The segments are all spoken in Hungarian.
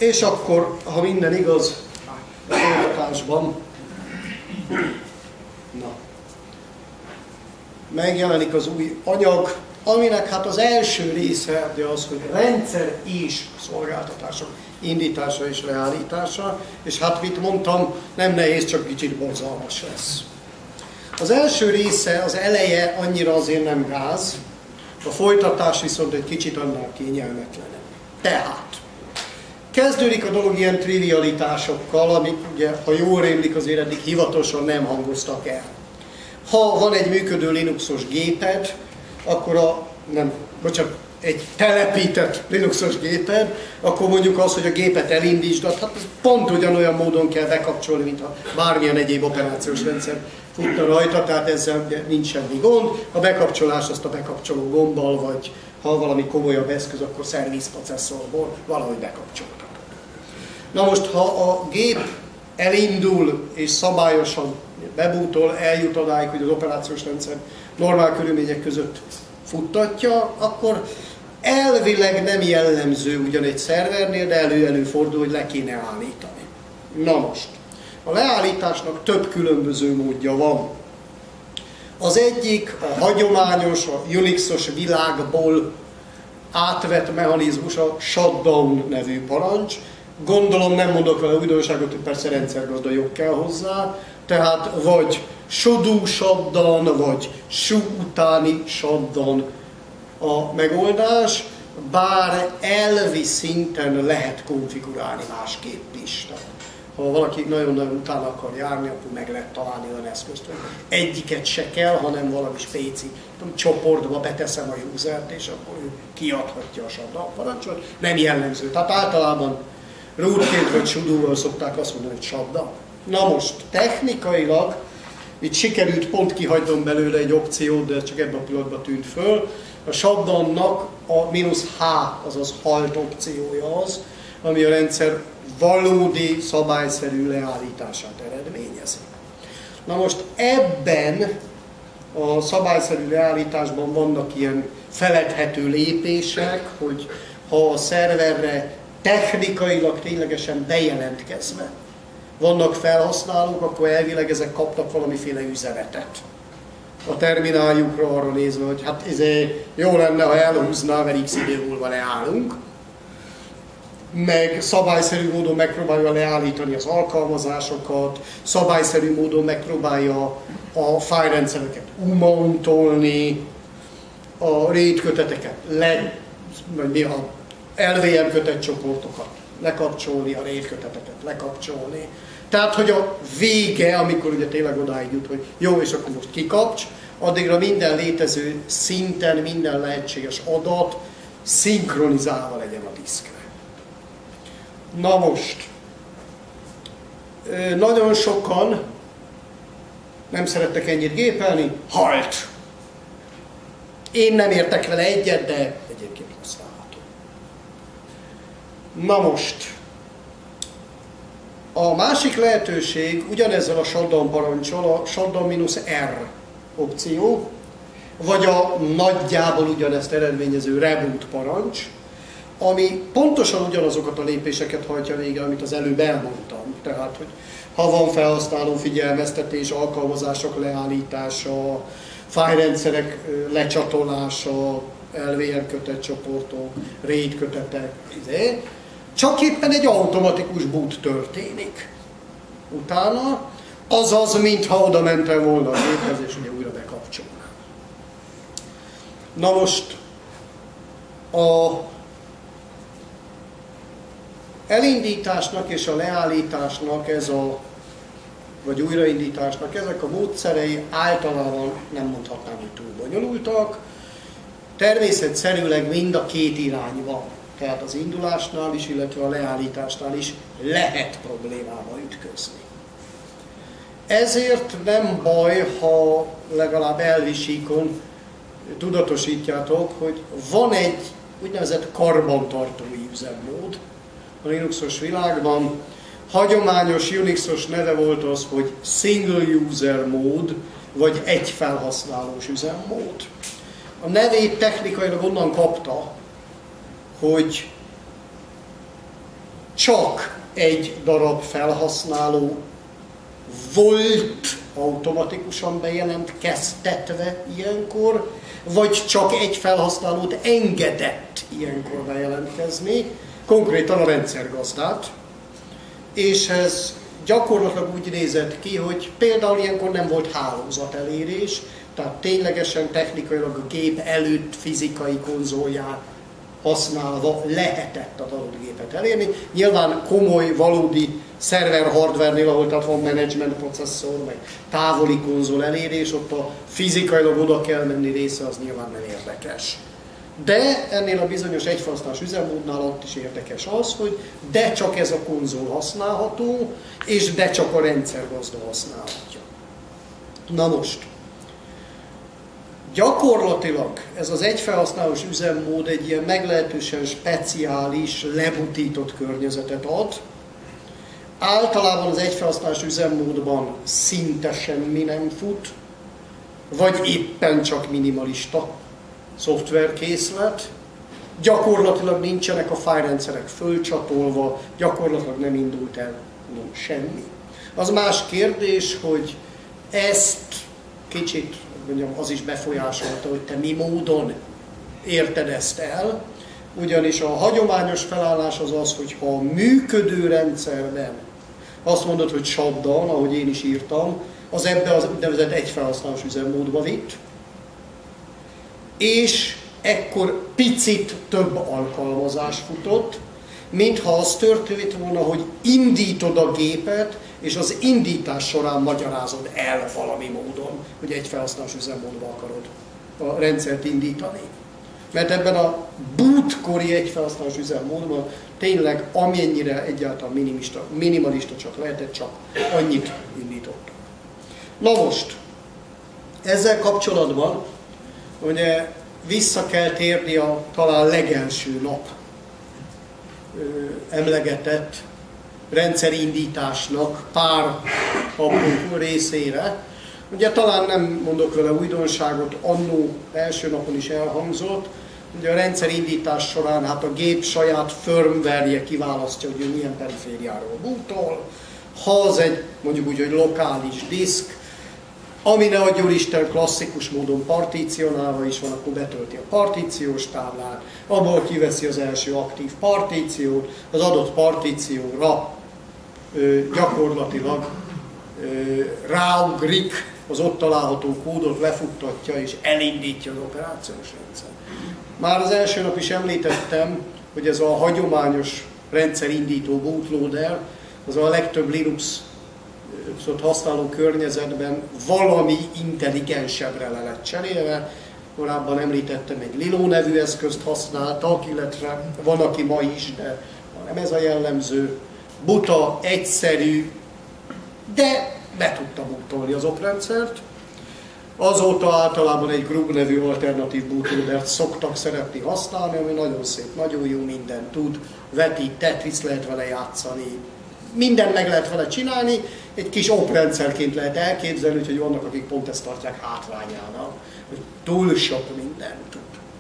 És akkor, ha minden igaz, a folytatásban megjelenik az új anyag, aminek hát az első része az, hogy rendszer és szolgáltatások indítása és leállítása, és hát mit mondtam, nem nehéz, csak kicsit borzalmas lesz. Az első része, az eleje annyira azért nem gáz, a folytatás viszont egy kicsit annál kényelmetlenebb. Tehát kezdődik a dolog ilyen trivialitásokkal, amik ugye, ha jól rémlik, azért eddig hivatalosan nem hangoztak el. Ha van egy működő Linuxos géped, akkor egy telepített Linuxos géped, akkor mondjuk az, hogy a gépet elindítsd, hát pont ugyanolyan módon kell bekapcsolni, mint ha bármilyen egyéb operációs rendszer futna rajta, tehát ezzel nincs semmi gond. A bekapcsolás azt a bekapcsoló gombbal, vagy ha valami komolyabb eszköz, akkor szervizprocesszorból valahogy bekapcsoltak. Na most, ha a gép elindul és szabályosan bebútol, eljut odáig, hogy az operációs rendszer normál körülmények között futtatja, akkor elvileg nem jellemző ugyan egy szervernél, de előfordul, hogy le kéne állítani. Na most, a leállításnak több különböző módja van. Az egyik a hagyományos, a Unixos világból átvett mechanizmus, a shutdown nevű parancs. Gondolom nem mondok vele újdonságot, hogy persze rendszergazda jog kell hozzá, tehát vagy sudo shutdown, vagy su utáni shutdown a megoldás, bár elvi szinten lehet konfigurálni másképp is. Tehát, ha valaki nagyon-nagyon utána akar járni, akkor meg lehet találni olyan eszközt, hogy egyiket se kell, hanem valami spéci csoportba beteszem a usert, és akkor ő kiadhatja a shutdown parancsot. Nem jellemző. Tehát általában rootként vagy sudo-val szokták azt mondani, hogy shutdown. Na most, technikailag, itt sikerült pont kihagynom belőle egy opciót, de csak ebben a pillanatban tűnt föl. A shutdownnak a -H, azaz halt opciója az, ami a rendszer valódi, szabályszerű leállítását eredményezi. Na most ebben a szabályszerű leállításban vannak ilyen feledhető lépések, hogy ha a szerverre technikailag ténylegesen bejelentkezve vannak felhasználók, akkor elvileg ezek kaptak valamiféle üzenetet a termináljukra arra nézve, hogy hát jó lenne, ha elhúzná, mert x idő múlva leállunk. Meg szabályszerű módon megpróbálja leállítani az alkalmazásokat, szabályszerű módon megpróbálja a fájlrendszereket umountolni, a RAID köteteket vagy a LVM kötetcsoportokat lekapcsolni, a RAID köteteket lekapcsolni. Tehát, hogy a vége, amikor ugye tényleg odáig jut, hogy jó, és akkor most kikapcs, addigra minden létező szinten, minden lehetséges adat szinkronizálva legyen a diszkre. Na most, nagyon sokan nem szerettek ennyit gépelni, halt! Én nem értek vele egyet, de egyébként használható. Na most, a másik lehetőség ugyanezzel a shutdown parancsal, a shutdown-R opció, vagy a nagyjából ugyanezt eredményező reboot parancs, ami pontosan ugyanazokat a lépéseket hajtja végre, amit az előbb elmondtam. Tehát, hogy ha van felhasználó figyelmeztetés, alkalmazások leállítása, fájlrendszerek lecsatolása, LVM kötetcsoportok, RAID kötetek, csak éppen egy automatikus boot történik. Utána, azaz, mintha oda mentem volna a géphez, és ugye újra bekapcsolnám. Na most, a elindításnak és a leállításnak vagy újraindításnak ezek a módszerei általában nem mondhatnám, hogy túl bonyolultak. Természetszerűleg mind a két irány van. Tehát az indulásnál is, illetve a leállításnál is lehet problémába ütközni. Ezért nem baj, ha legalább elvi síkon tudatosítjátok, hogy van egy úgynevezett karbantartói üzemmód a Linuxos világban. Hagyományos Unixos neve volt az, hogy single user mód, vagy egy felhasználós üzemmód. A nevét technikailag onnan kapta, hogy csak egy darab felhasználó volt automatikusan bejelentkeztetve ilyenkor, vagy csak egy felhasználót engedett ilyenkor bejelentkezni, konkrétan a rendszergazdát, és ez gyakorlatilag úgy nézett ki, hogy például ilyenkor nem volt hálózatelérés, tehát ténylegesen technikailag a gép előtt fizikai konzolját használva lehetett az adott gépet elérni. Nyilván komoly, valódi szerver hardware-nél, ahol tehát van management processzor, meg távoli konzol elérés, ott a fizikailag oda kell menni része, az nyilván nem érdekes. De ennél a bizonyos egyfelhasználós üzemmódnál ott is érdekes az, hogy de csak ez a konzol használható, és de csak a rendszergazda használhatja. Na most, gyakorlatilag ez az egyfelhasználós üzemmód egy ilyen meglehetősen speciális, lebutított környezetet ad. Általában az egyfelhasználós üzemmódban szinte semmi nem fut, vagy éppen csak minimalista szoftverkészlet. Gyakorlatilag nincsenek a fájlrendszerek fölcsatolva, gyakorlatilag nem indult el semmi. Az más kérdés, hogy ezt kicsit mondjam, az is befolyásolta, hogy te mi módon érted ezt el, ugyanis a hagyományos felállás az az, hogy ha a működő rendszerben azt mondod, hogy shutdown, ahogy én is írtam, az ebbe az úgynevezett egyfelhasználós üzemmódba vitt, és ekkor picit több alkalmazás futott, mintha az történt volna, hogy indítod a gépet, és az indítás során magyarázod el valami módon, hogy egy felhasználós üzemmódba akarod a rendszert indítani. Mert ebben a bootkori egyfelhasználós üzemmódban tényleg amennyire egyáltalán minimalista csak lehetett, csak annyit indítottak. Na most, ezzel kapcsolatban ugye vissza kell térni a talán legelső nap emlegetett rendszerindításnak pár apró részére. Ugye talán nem mondok vele újdonságot, annó első napon is elhangzott, ugye a rendszerindítás során hát a gép saját firmware-je kiválasztja, hogy ő milyen perifériáról bootol. Ha az egy mondjuk úgy, hogy lokális diszk, ami ne adjon Isten klasszikus módon partícionálva is van, akkor betölti a partíciós táblát, abból kiveszi az első aktív partíciót, az adott partícióra gyakorlatilag ráugrik, az ott található kódot lefuttatja és elindítja az operációs rendszer. Már az első nap is említettem, hogy ez a hagyományos rendszerindító bootloader, az a legtöbb Linux használó környezetben valami intelligensebbre le lett cserélve. Korábban említettem, egy Lilo nevű eszközt használtak, illetve van, aki ma is, de nem ez a jellemző. Buta, egyszerű, de be tudta bootolni az oprendszert. Azóta általában egy Grub nevű alternatív bootloadert szoktak szeretni használni, ami nagyon szép, nagyon jó, mindent tud, vetít, Tetris lehet vele játszani, mindent meg lehet vele csinálni, egy kis oprendszerként lehet elképzelni, hogy vannak, akik pont ezt tartják hátrányának, hogy túl sok mindent tud.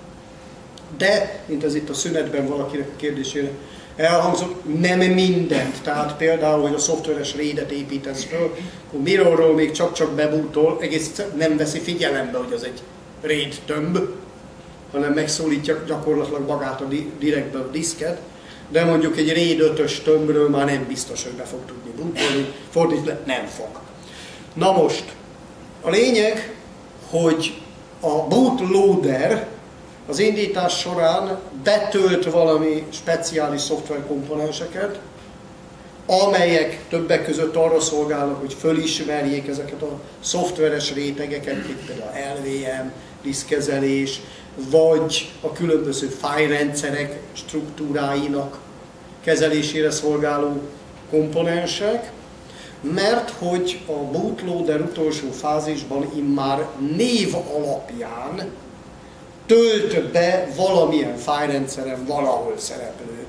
De, mint ez itt a szünetben valakinek a kérdésére elhangzott, nem mindent. Tehát például, hogy a szoftveres RAID-et építesz föl, akkor Mirrorról még csak-csak bebútol, egész nem veszi figyelembe, hogy az egy RAID tömb, hanem megszólítja gyakorlatilag magát a direktbe a diszket, de mondjuk egy RAID 5-ös tömbről már nem biztos, hogy be fog tudni bootolni, fordítva nem fog. Na most, a lényeg, hogy a bootloader az indítás során betölt valami speciális szoftverkomponenseket, amelyek többek között arra szolgálnak, hogy fölismerjék ezeket a szoftveres rétegeket, mint például LVM, diszkezelés, vagy a különböző fájlrendszerek struktúráinak kezelésére szolgáló komponensek, mert hogy a bootloader utolsó fázisban immár név alapján tölt be valamilyen fájlrendszeren valahol szereplő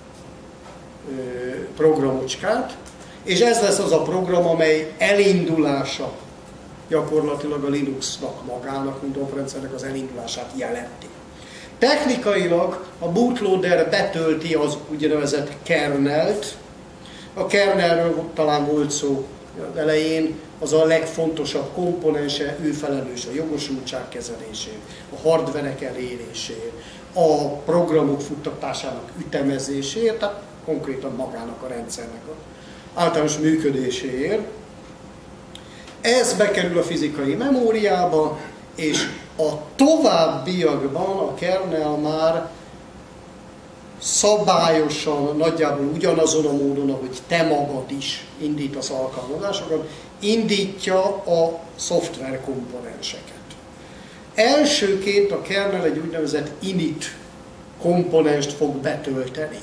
programocskát, és ez lesz az a program, amely elindulása gyakorlatilag a Linuxnak magának, mint oprendszernek az elindulását jelenti. Technikailag a bootloader betölti az úgynevezett kernelt. A kernelről talán volt szó az elején, az a legfontosabb komponense, ő felelős a jogosultság kezelésén, a hardverek elérésén, a programok futtatásának ütemezéséért, tehát konkrétan magának a rendszernek az általános működéséért. Ez bekerül a fizikai memóriába, és a továbbiakban a kernel már szabályosan, nagyjából ugyanazon a módon, ahogy te magad is indítasz alkalmazásokat, indítja a szoftver komponenseket. Elsőként a kernel egy úgynevezett init komponenst fog betölteni.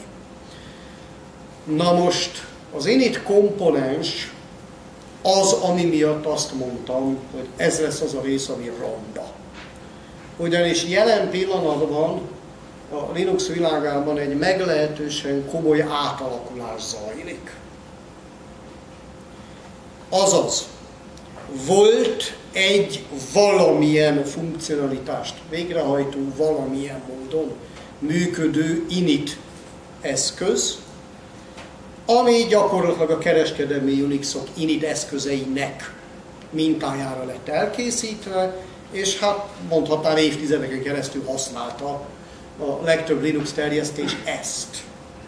Na most az init komponens az, ami miatt azt mondtam, hogy ez lesz az a rész, ami ronda. Ugyanis jelen pillanatban a Linux világában egy meglehetősen komoly átalakulás zajlik. Azaz, volt egy valamilyen funkcionalitást végrehajtó, valamilyen módon működő init eszköz, ami gyakorlatilag a kereskedelmi Unixok init eszközeinek mintájára lett elkészítve, és hát mondhatnám évtizedeken keresztül használta a legtöbb Linux terjesztés ezt.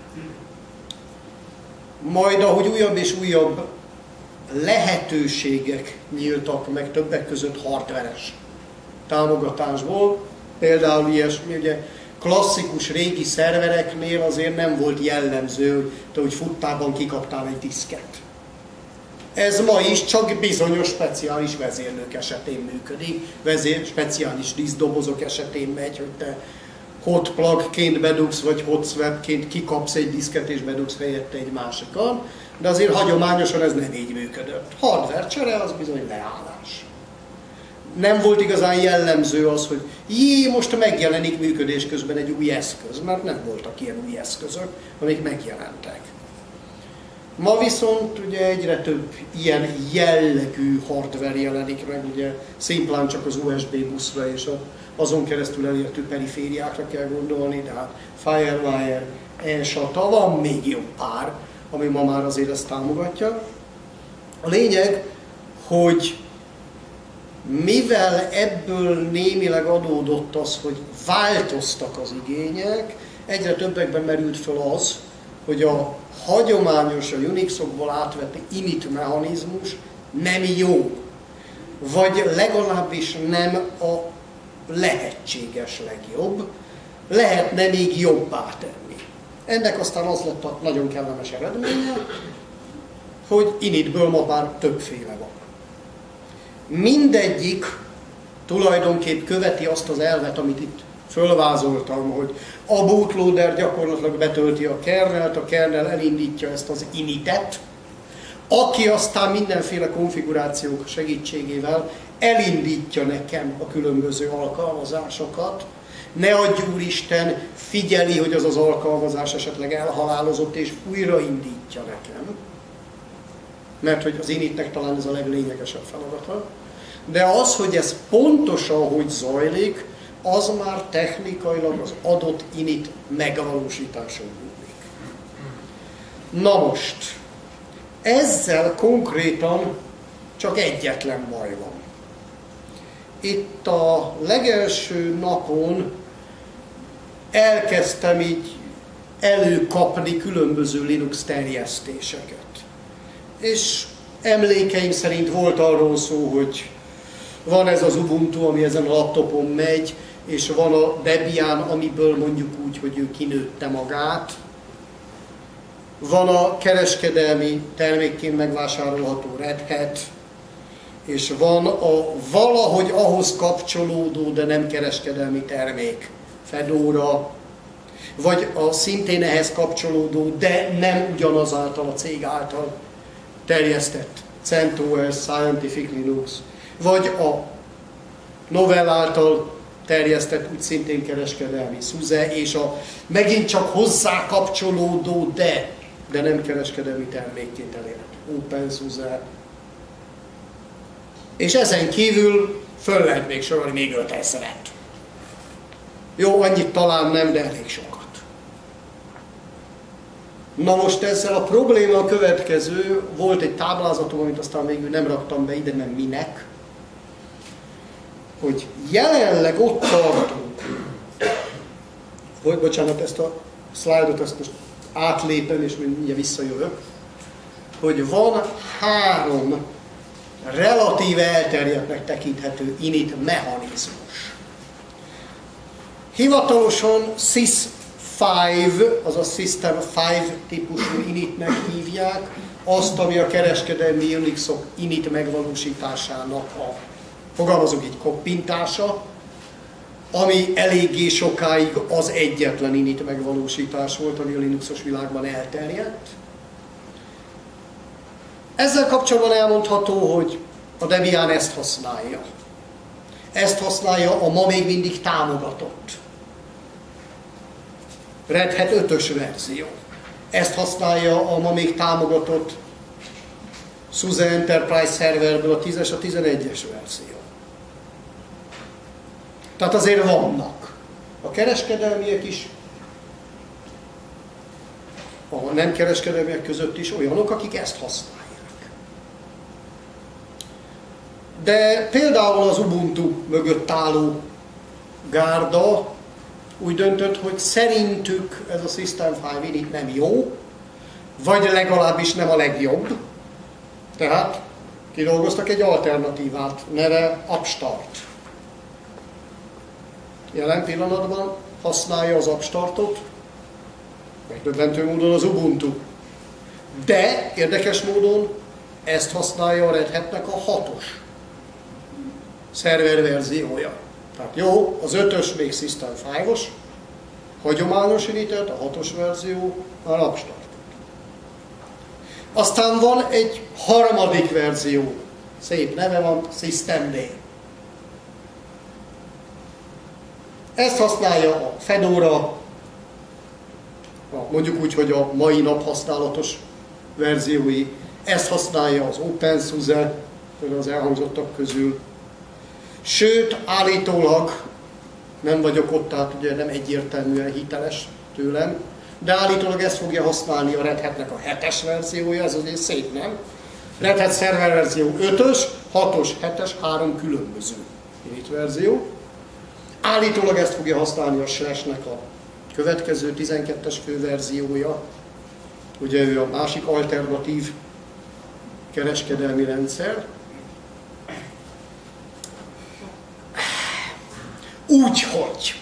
Majd ahogy újabb és újabb lehetőségek nyíltak meg többek között hardveres támogatásból, például ilyesmi, ugye klasszikus régi szervereknél azért nem volt jellemző, hogy te úgy futtában kikaptál egy diszket. Ez ma is csak bizonyos speciális vezérlők esetén működik, speciális diszkdobozok esetén megy, hogy te hotplugként bedugsz, vagy hotswapként kikapsz egy diszket és bedugsz helyette egy másikat, de azért hagyományosan ez nem így működött. Hardware csere az bizony leállás. Nem volt igazán jellemző az, hogy most megjelenik működés közben egy új eszköz, mert nem voltak ilyen új eszközök, amik megjelentek. Ma viszont ugye egyre több ilyen jellegű hardware jelenik meg, ugye szimplán csak az USB buszra és azon keresztül elérhető perifériákra kell gondolni, de hát Firewire, eSATA, van még jó pár, ami ma már azért ezt támogatja. A lényeg, hogy mivel ebből némileg adódott az, hogy változtak az igények, egyre többekben merült fel az, hogy a hagyományos, a Unixokból átvett init mechanizmus nem jó, vagy legalábbis nem a lehetséges legjobb, lehetne még jobbá tenni. Ennek aztán az lett a nagyon kellemes eredménye, hogy initből ma már többféle van. Mindegyik tulajdonképp követi azt az elvet, amit itt fölvázoltam, hogy a bootloader gyakorlatilag betölti a kernelt, a kernel elindítja ezt az initet, aki aztán mindenféle konfigurációk segítségével elindítja nekem a különböző alkalmazásokat. Ne adj Úristen, figyeli, hogy az az alkalmazás esetleg elhalálozott, és újraindítja nekem. Mert hogy az initnek talán ez a leglényegesebb feladata. De az, hogy ez pontosan hogy zajlik, az már technikailag az adott init megvalósításon múlik. Na most, ezzel konkrétan csak egyetlen baj van. Itt a legelső napon elkezdtem így előkapni különböző Linux terjesztéseket. És emlékeim szerint volt arról szó, hogy van ez az Ubuntu, ami ezen a laptopon megy, és van a Debian, amiből mondjuk úgy, hogy ő kinőtte magát. Van a kereskedelmi termékként megvásárolható Red Hat, és van a valahogy ahhoz kapcsolódó, de nem kereskedelmi termék, Fedora, vagy a szintén ehhez kapcsolódó, de nem ugyanaz által a cég által terjesztett CentOS, Scientific Linux, vagy a Novell által terjesztett, úgy szintén kereskedelmi SUSE, és a megint csak hozzá kapcsolódó, de nem kereskedelmi termékként elérhető OpenSUSE. És ezen kívül föl lehet még sorolni még 5000-et. Jó, annyit talán nem, de elég sokat. Na most ezzel a probléma a következő, volt egy táblázatom, amit aztán végül nem raktam be ide, nem minek, hogy jelenleg ott tartunk, bocsánat, ezt a szlájdot ezt most átlépem, és mindjárt visszajövök, hogy van 3 relatíve elterjedtnek tekinthető init mechanizmus. Hivatalosan SIS-5, azaz System 5 típusú initnek hívják, azt, ami a kereskedelmi Unixok init megvalósításának a, fogalmazunk így, koppintása, ami eléggé sokáig az egyetlen init megvalósítás volt, ami a Linuxos világban elterjedt. Ezzel kapcsolatban elmondható, hogy a Debian ezt használja. Ezt használja a ma még mindig támogatott Red Hat 5-ös verzió. Ezt használja a ma még támogatott SUSE Enterprise Serverből a 10-es, a 11-es verzió. Tehát azért vannak. A kereskedelmiek is, a nem kereskedelmiek között is olyanok, akik ezt használják. De például az Ubuntu mögött álló gárda úgy döntött, hogy szerintük ez a System 5 init nem jó, vagy legalábbis nem a legjobb. Tehát kidolgoztak egy alternatívát, neve Upstart. Jelen pillanatban használja az Upstartot, megdöbbentő módon az Ubuntu. De érdekes módon ezt használja a Red Hatnek a 6-os szerververziója. Tehát jó, az 5-ös még System 5-os, hagyományos initet, a 6-os verzió a Upstart. Aztán van egy harmadik verzió, szép neve van, Systemd. Ezt használja a Fedora, mondjuk úgy, hogy a mai nap használatos verziói, ezt használja az OpenSUSE, az elhangzottak közül. Sőt, állítólag, nem vagyok ott, tehát ugye nem egyértelműen hiteles tőlem, de állítólag ezt fogja használni a Red Hatnek a 7-es verziója, ez azért szép, nem? Red Hat Server verzió 5-ös, 6-os, 7-es, 3 különböző init verzió. Állítólag ezt fogja használni a Slash-nek a következő 12-es főverziója. Ugye ő a másik alternatív kereskedelmi rendszer. Úgyhogy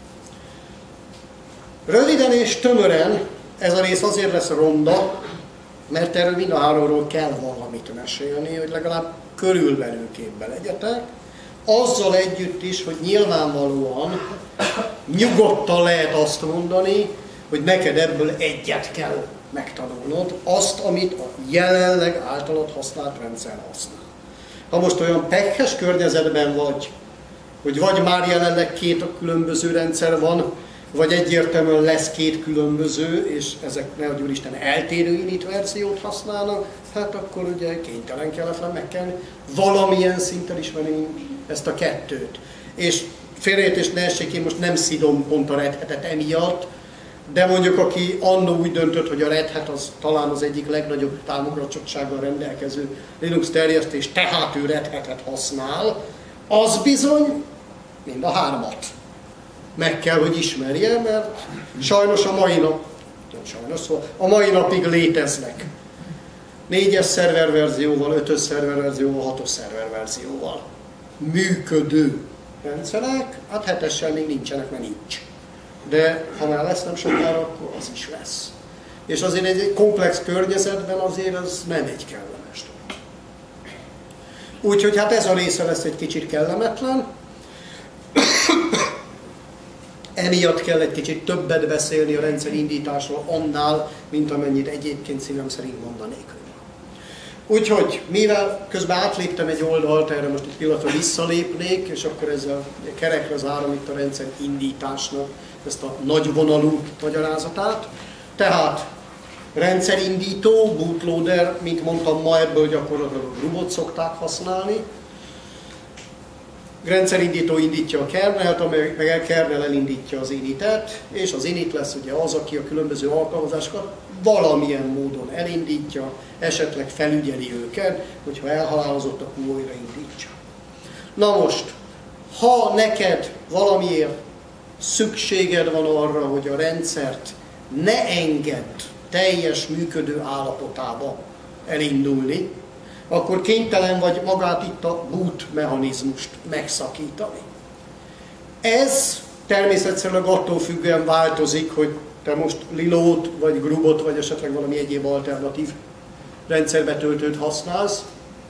röviden és tömören ez a rész azért lesz ronda, mert erről mind a 3-ról kell valamit mesélni, hogy legalább körülbelül képbe legyetek. Azzal együtt is, hogy nyilvánvalóan nyugodtan lehet azt mondani, hogy neked ebből egyet kell megtanulnod, azt, amit a jelenleg általad használt rendszer használ. Ha most olyan pekhes környezetben vagy, hogy vagy már jelenleg 2 különböző rendszer van, vagy egyértelműen lesz 2 különböző, és ezek, nehogy úristen, eltérő init verziót használnak, hát akkor ugye kénytelen kelletlen meg kell valamilyen szinten ismerni ezt a 2-t. És félreértést ne essék, én most nem szidom pont a Red Hatet emiatt, de mondjuk aki annó úgy döntött, hogy a Red Hat az talán az egyik legnagyobb támogatottsággal rendelkező Linux terjesztés, tehát ő Red Hatet használ, az bizony mind a 3-at meg kell, hogy ismerje, mert sajnos a mai nap, szóval a mai napig léteznek 4-es szerververzióval, 5-ös szerververzióval, 6-os szerververzióval működő rendszerek, hát 7-essel még nincsenek, mert nincs. De ha már lesz nem sokára, akkor az is lesz. És azért egy komplex környezetben azért az nem egy kellemes dolog. Úgyhogy hát ez a része lesz egy kicsit kellemetlen. Emiatt kell egy kicsit többet beszélni a rendszer indításról annál, mint amennyit egyébként szívem szerint mondanék. Úgyhogy, mivel közben átléptem egy oldalt, erre most egy pillanatra visszalépnék, és akkor ezzel kerekre zárom itt a rendszer indításnak ezt a nagyvonalú magyarázatát. Tehát rendszerindító, bootloader, mint mondtam, ma ebből gyakorlatilag Grubot szokták használni. rendszerindító indítja a kernelt, meg a kernel elindítja az initet, és az init lesz ugye az, aki a különböző alkalmazásokat valamilyen módon elindítja, esetleg felügyeli őket, hogyha elhalálozott, akkor újra indítsa. Na most, ha neked valamiért szükséged van arra, hogy a rendszert ne engedd teljes működő állapotába elindulni, akkor kénytelen vagy magát itt a boot mechanizmust megszakítani. Ez természetesen attól függően változik, hogy te most Lilót, vagy Grubot, vagy esetleg valami egyéb alternatív rendszerbetöltőt használsz.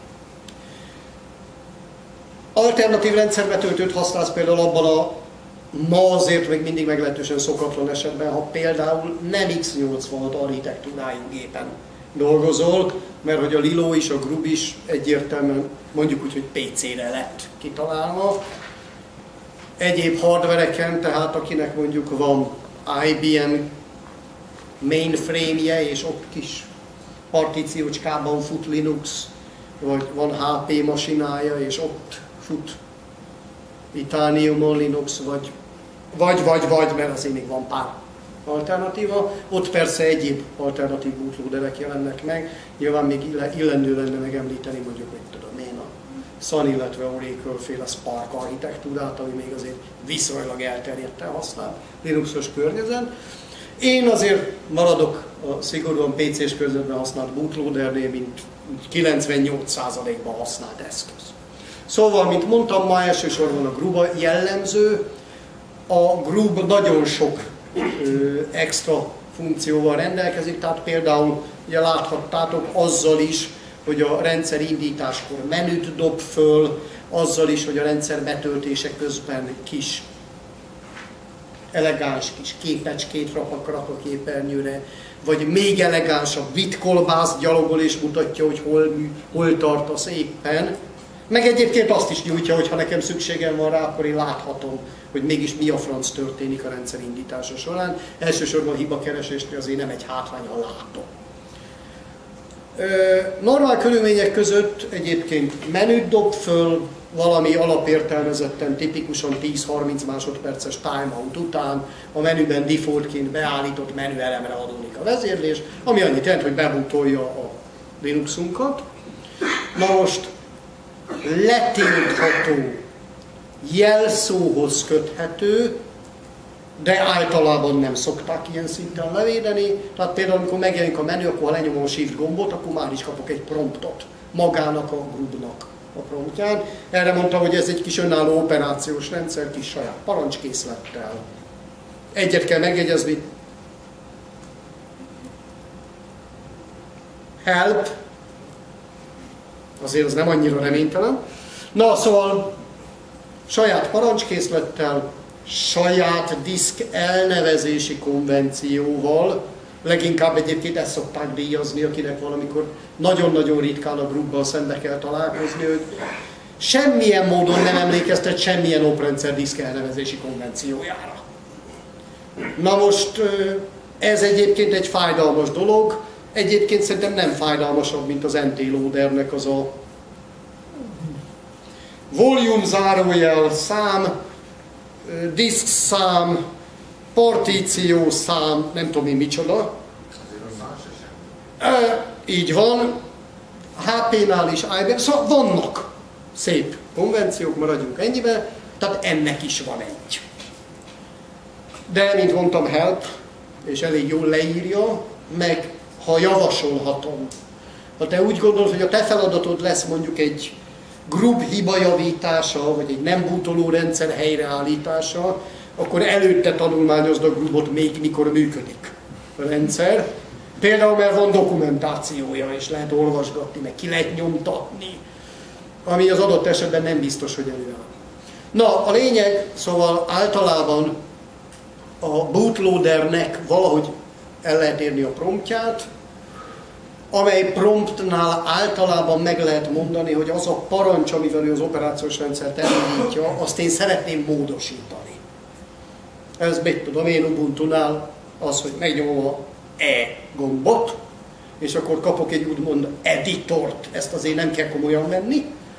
Alternatív rendszerbetöltőt használsz például abban a ma azért még mindig meglehetősen szokatlan esetben, ha például nem X86 architektúrájú gépen dolgozol, mert hogy a Lilo is, a Grub is egyértelműen mondjuk úgy, hogy PC-re lett kitalálva. Egyéb hardvereken, tehát akinek mondjuk van IBM mainframe-je, és ott kis partíciócskában fut Linux, vagy van HP masinája, és ott fut Titaniumon Linux, vagy, mert azért még van pár alternatíva. Ott persze egyéb alternatív bootloaderek jelennek meg. Nyilván még illendő lenne megemlíteni mondjuk, hogy tudom én, a Sun, illetve Oracle féle Spark architektúrát, ami még azért viszonylag elterjedten használ Linuxos környezet. Én azért maradok a szigorúan PC-s környezetben használt bootloadernél, mint 98%-ban használt eszköz. Szóval, mint mondtam, ma elsősorban a Grub jellemző. A Grub nagyon sok extra funkcióval rendelkezik, tehát például ugye láthattátok azzal is, hogy a rendszer indításkor menüt dob föl, azzal is, hogy a rendszer betöltése közben kis elegáns kis képecskét rak a képernyőre, vagy még elegánsabb vitkolbászt gyalogol és mutatja, hogy hol tartasz éppen. Meg egyébként azt is nyújtja, hogy ha nekem szükségem van rá, akkor én láthatom, hogy mégis mi a franc történik a rendszer indítása során. Elsősorban a hibakeresésnél azért nem egy hátrány, ha látom. Normál körülmények között egyébként menüt dob föl, valami alapértelmezetten, tipikusan 10-30 másodperces timeout után a menüben defaultként beállított menüelemre adódik a vezérlés, ami annyit jelent, hogy bebootolja a Linuxunkat. Na most letiltható, jelszóhoz köthető, de általában nem szokták ilyen szinten levédeni. Tehát például, amikor megjelenik a menü, akkor ha lenyomom a Shift gombot, akkor már is kapok egy promptot magának a Grubnak a promptján. Erre mondtam, hogy ez egy kis önálló operációs rendszer, kis saját parancskészlettel. Egyet kell megjegyezni. Help. Azért az nem annyira reménytelen. Na, szóval saját parancskészlettel, saját diszk elnevezési konvencióval, leginkább egyébként ezt szokták díjazni, akinek valamikor nagyon-nagyon ritkán a Grubbal szembe kell találkozni, hogy semmilyen módon nem emlékeztet semmilyen oprendszer diszk elnevezési konvenciójára. Na most ez egyébként egy fájdalmas dolog, egyébként szerintem nem fájdalmasabb, mint az NT Loadernek az a volume zárójel szám, disk szám, partíció szám, nem tudom én micsoda. Így van, HP-nál is, IBM, szóval vannak szép konvenciók, maradjunk ennyibe, tehát ennek is van egy. De, mint mondtam, help, és elég jól leírja, meg ha javasolhatom. Ha te úgy gondolod, hogy a te feladatod lesz mondjuk egy Grub hibajavítása, vagy egy nem bootoló rendszer helyreállítása, akkor előtte tanulmányozd a Grubot még mikor működik a rendszer. Például, mert van dokumentációja, és lehet olvasgatni, meg ki lehet nyomtatni, ami az adott esetben nem biztos, hogy előáll. Na, a lényeg, szóval általában a bootloadernek valahogy el lehet érni a promptját, amely promptnál általában meg lehet mondani, hogy az a parancs, amivel ő az operációs rendszert elindítja, azt én szeretném módosítani. Ez mit tudom én Ubuntu-nál az, hogy megnyomom a E gombot, és akkor kapok egy úgymond editort, ezt azért nem kell komolyan venni,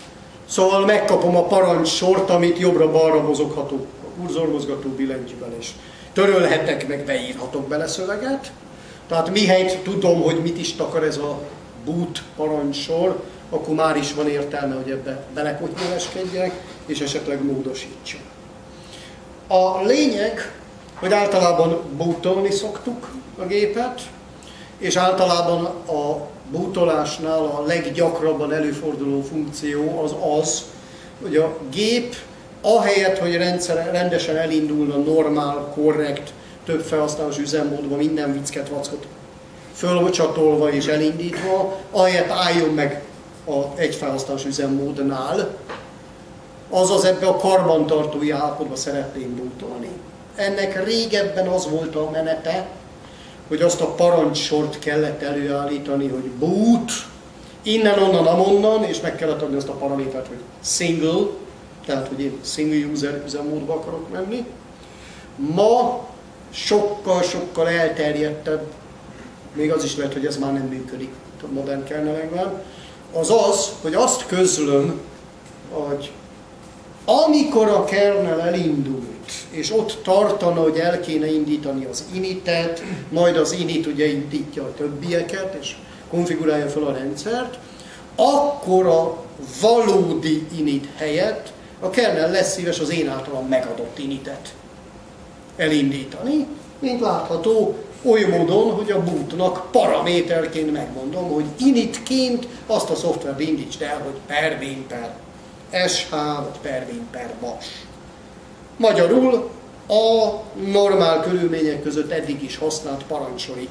Szóval megkapom a parancsort, amit jobbra-balra mozoghatok a kurzormozgató billentyűvel, és törölhetek, meg beírhatok bele szöveget. Tehát mihelyt tudom, hogy mit is takar ez a boot parancsor, akkor már is van értelme, hogy ebbe belekotnyeleskedjek, és esetleg módosítsam. A lényeg, hogy általában bootolni szoktuk a gépet, és általában a bootolásnál a leggyakrabban előforduló funkció az az, hogy a gép ahelyett, hogy rendesen elindulna normál, korrekt, több felhasználós üzemmódban minden viccket, vackot fölcsatolva és elindítva, ahelyett álljon meg a egy felhasználós üzemmódnál, azaz ebbe a karbantartói állapotba szeretnénk bootolni. Ennek régebben az volt a menete, hogy azt a parancsort kellett előállítani, hogy boot, innen, onnan, amonnan, és meg kellett adni azt a paramétert, hogy single, tehát hogy én single user üzemmódba akarok menni. Ma sokkal elterjedtebb, még az is lehet, hogy ez már nem működik a modern kernelekben, az az, hogy azt közlöm, hogy amikor a kernel elindult, és ott tartana, hogy el kéne indítani az initet, majd az init ugye indítja a többieket, és konfigurálja fel a rendszert, akkor a valódi init helyett a kernel lesz szíves az én általam megadott initet elindítani, mint látható, oly módon, hogy a bootnak paraméterként megmondom, hogy initként azt a szoftvert indítsd el, hogy per bin per sh, vagy per bin per bash. Magyarul a normál körülmények között eddig is használt parancsori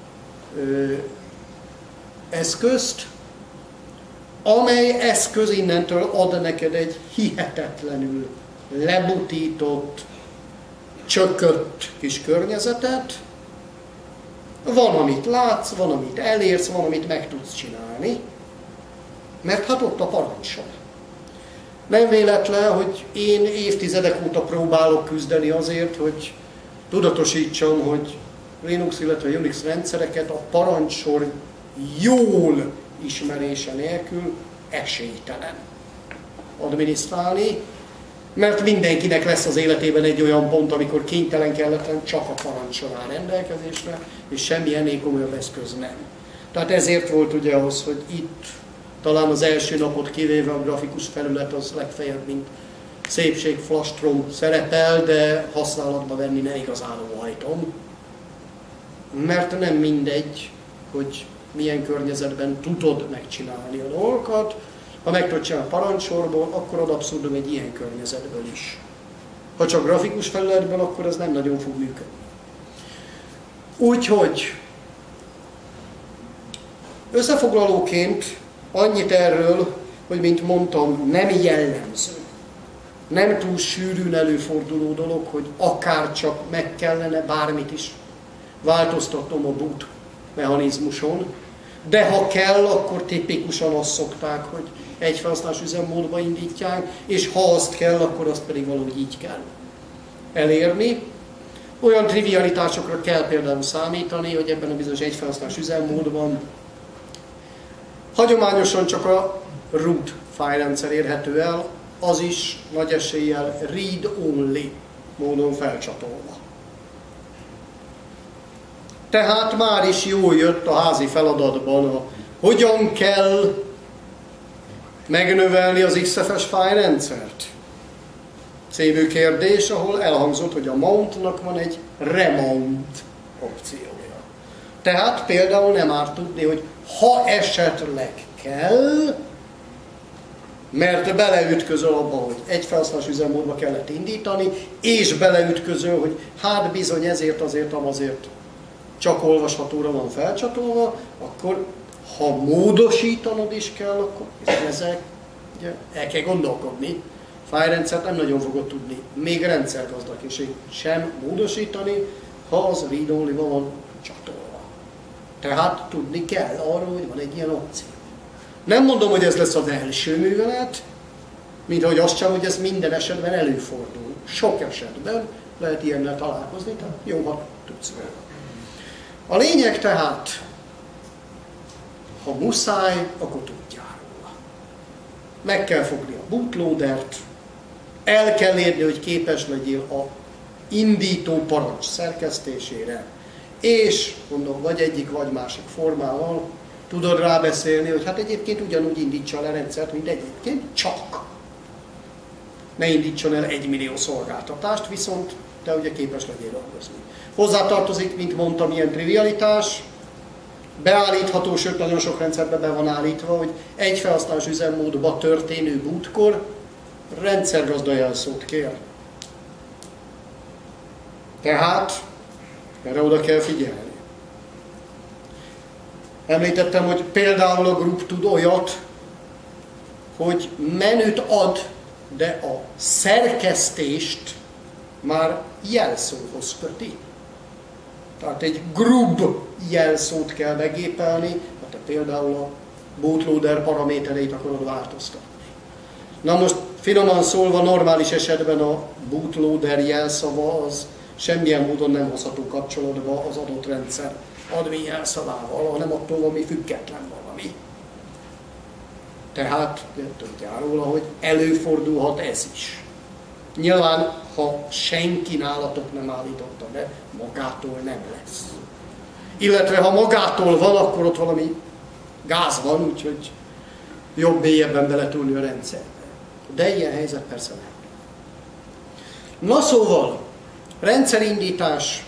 eszközt, amely eszköz innentől ad neked egy hihetetlenül lebutított, csökött kis környezetet. Van, amit látsz, van, amit elérsz, van, amit meg tudsz csinálni, mert hát ott a parancsol. Nem véletlen, hogy én évtizedek óta próbálok küzdeni azért, hogy tudatosítsam, hogy Linux, illetve Unix rendszereket a parancsor jól ismerése nélkül esélytelen adminisztrálni, mert mindenkinek lesz az életében egy olyan pont, amikor kénytelen kelletlen csak a parancsor áll rendelkezésre, és semmi ennél komolyabb eszköz nem. Tehát ezért volt ugye az, hogy itt talán az első napot kivéve a grafikus felület az legfeljebb, mint szépségflastrom szerepel, de használatba venni nem igazán óhajtom. Mert nem mindegy, hogy milyen környezetben tudod megcsinálni a dolgokat. Ha meg tudod csinálni a parancsorból, akkor ad abszurdum egy ilyen környezetből is. Ha csak grafikus felületből, akkor ez nem nagyon fog működni. Úgyhogy összefoglalóként annyit erről, hogy mint mondtam, nem jellemző. Nem túl sűrűn előforduló dolog, hogy akár csak meg kellene bármit is változtatnom a boot mechanizmuson, de ha kell, akkor tipikusan azt szokták, hogy egy felhasználás üzemmódba indítják, és ha azt kell, akkor azt pedig valahogy így kell elérni. Olyan trivialitásokra kell például számítani, hogy ebben a bizonyos egy felhasználás üzemmódban hagyományosan csak a root fájlrendszer érhető el, az is nagy eséllyel read-only módon felcsatolva. Tehát már is jól jött a házi feladatban, hogyan kell megnövelni az XFS fájlrendszert. Című kérdés, ahol elhangzott, hogy a mountnak van egy remount opciója. Tehát például nem árt tudni, hogy ha esetleg kell, mert beleütközöl abba, hogy egy felhasználás üzemmódba kellett indítani, és beleütközöl, hogy hát bizony ezért, azért, amazért csak olvashatóra van felcsatolva, akkor ha módosítanod is kell, akkor ezek ugye, el kell gondolkodni. Fájlrendszert nem nagyon fogod tudni, még rendszergazdaként sem módosítani, ha az read-only-ban van csatolva. Tehát tudni kell arról, hogy van egy ilyen opció. Nem mondom, hogy ez lesz az első művelet, mint ahogy azt sem, hogy ez minden esetben előfordul. Sok esetben lehet ilyennel találkozni, tehát jó, ha tudsz vele. A lényeg tehát, ha muszáj, akkor tudjál róla. meg kell fogni a bootloadert, el kell érni, hogy képes legyél a indító parancs szerkesztésére, és mondom, vagy egyik, vagy másik formával tudod rábeszélni, hogy hát egyébként ugyanúgy indítsa le a rendszert, mint egyébként, csak ne indítson el 1 millió szolgáltatást, viszont te ugye képes legyél dolgozni. Hozzátartozik, mint mondtam, ilyen trivialitás, beállítható, sőt nagyon sok rendszerben be van állítva, hogy egy felhasználás üzemmódba történő bootkor rendszergazda jelszót kér. Tehát erre oda kell figyelni. Említettem, hogy például a group tud olyat, hogy menüt ad, de a szerkesztést már jelszóhoz köti. Tehát egy group jelszót kell begépelni, hát például a bootloader paramétereit akarod változtatni. Na most finoman szólva, normális esetben a bootloader jelszava az semmilyen módon nem hozható kapcsolatba az adott rendszer admin jelszavával, hanem attól valami független valami. Tehát tudjál róla, hogy előfordulhat ez is. Nyilván, ha senki nálatok nem állította be, magától nem lesz. Illetve ha magától van, akkor ott valami gáz van, úgyhogy jobb mélyebben beletúlni a rendszerbe. De ilyen helyzet persze nem. Na szóval, rendszerindítás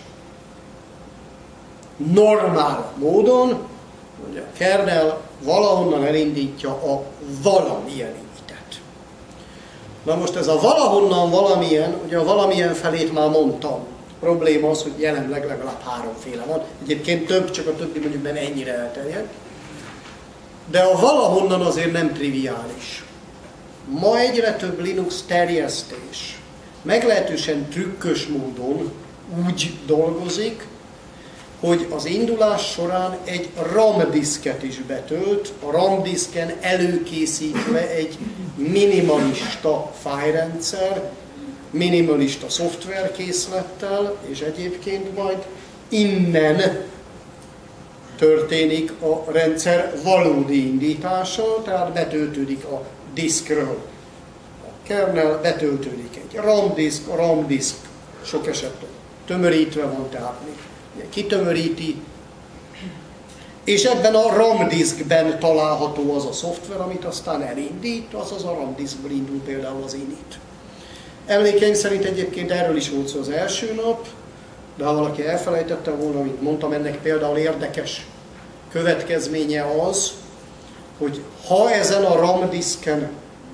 normál módon, hogy a kernel valahonnan elindítja a valamilyen indítet. Na most ez a valahonnan valamilyen, ugye a valamilyen felét már mondtam. A probléma az, hogy jelenleg legalább 3-féle van. Egyébként több, csak a többi mondjuk nem ennyire elterjedt. De a valahonnan azért nem triviális. Ma egyre több Linux terjesztés meglehetősen trükkös módon úgy dolgozik, hogy az indulás során egy RAM diszket is betölt, a RAM diszken előkészítve egy minimalista fájlrendszer, minimalista szoftverkészlettel, és egyébként majd innen történik a rendszer valódi indítása, tehát betöltődik a diszkről a kernel, betöltődik egy RAM diszk, a RAM diszk sok esetben tömörítve van, tehát kitömöríti, és ebben a RAM diszkben található az a szoftver, amit aztán elindít, azaz a RAM diszkből indul például az init. Emlékeim szerint egyébként erről is volt szó az első nap, de ha valaki elfelejtette volna, amit mondtam, ennek például érdekes következménye az, hogy ha ezen a RAM diszken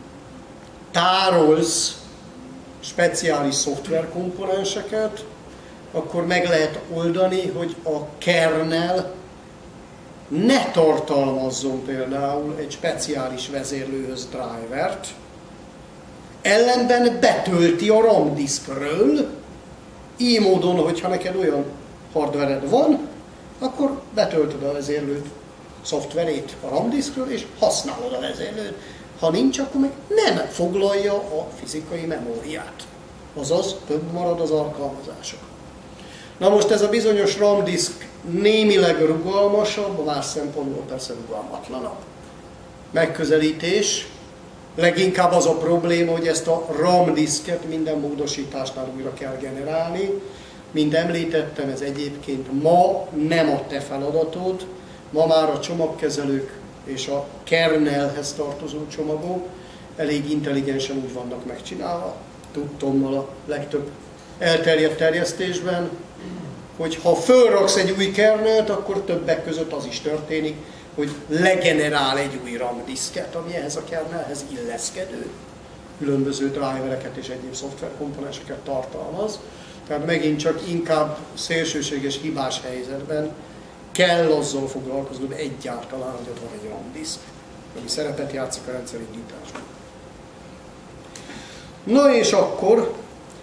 tárolsz speciális szoftverkomponenseket, akkor meg lehet oldani, hogy a kernel ne tartalmazzon például egy speciális vezérlőhöz drivert, ellenben betölti a RAM diszkről, így módon, hogyha neked olyan hardvered van, akkor betöltöd a vezérlő szoftverét a RAM diszkről, és használod a vezérlőt. Ha nincs, akkor meg nem foglalja a fizikai memóriát. Azaz, több marad az alkalmazások. Na most ez a bizonyos RAM diszk némileg rugalmasabb, más szempontból persze rugalmatlanabb megközelítés. Leginkább az a probléma, hogy ezt a RAM diszket minden módosításnál újra kell generálni. Mint említettem, ez egyébként ma nem a te feladatod, ma már a csomagkezelők és a kernelhez tartozó csomagok elég intelligensen úgy vannak megcsinálva, tudtommal a legtöbb elterjedt terjesztésben, hogy ha fölraksz egy új kernelt, akkor többek között az is történik, hogy legenerál egy új RAM diszket, ami ehhez a kernelhez illeszkedő különböző drivereket és egyéb szoftverkomponenseket tartalmaz. Tehát megint csak inkább szélsőséges hibás helyzetben kell azzal foglalkoznod egyáltalán, hogy ott van egy RAM diszk, ami szerepet játszik a rendszerindításban. Na és akkor,